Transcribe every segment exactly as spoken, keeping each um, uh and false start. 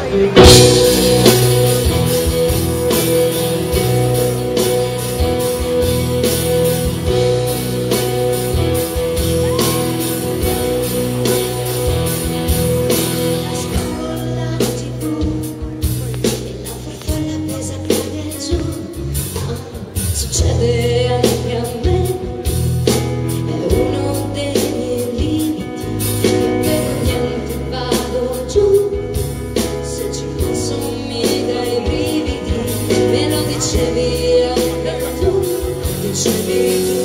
Succede anche a me, è uno dei miei limiti. Io per niente vado giù, se ci penso mi dai brividi. Me lo dicevi anche tu, dicevi tu.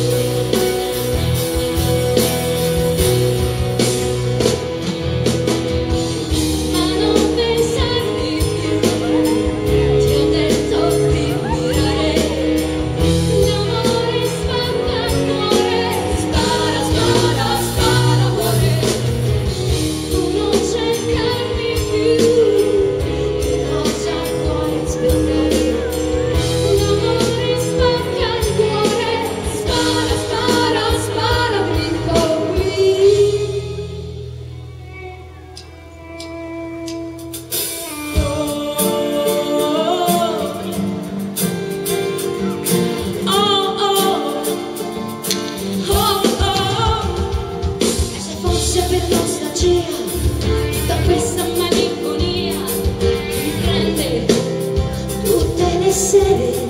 Da questa malinconia mi prende tutte le sere.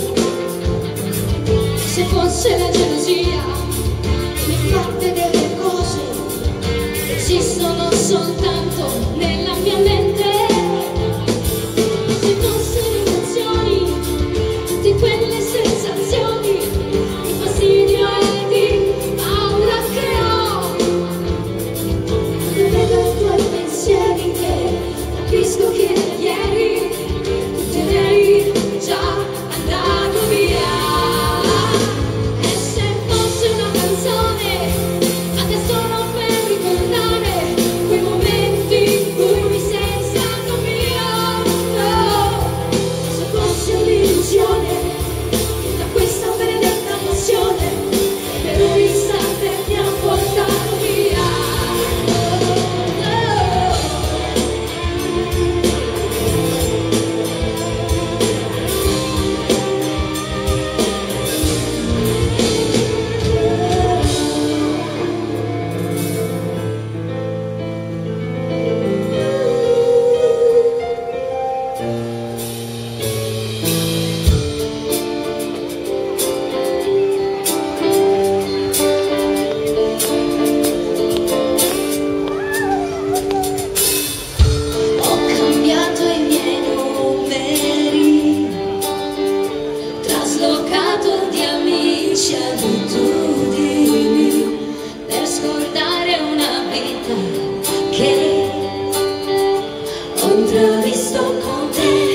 Se fosse la gelosia mi fa vedere cose che esistono soltanto nella mia mente. Se fossero emozioni, tutte quelle sensazioni di fastidio e di paura che ho. Vedo i tuoi pensieri che capisco che ieri tu te ne eri già andato via. E se fosse una canzone, adesso non per ricordare quei momenti in cui mi sei stato mio. No, se fosse un'illusione, da questa benedetta passione per un istante mi ha portato via. Abitudini per scordare una vita che ho intravisto con te.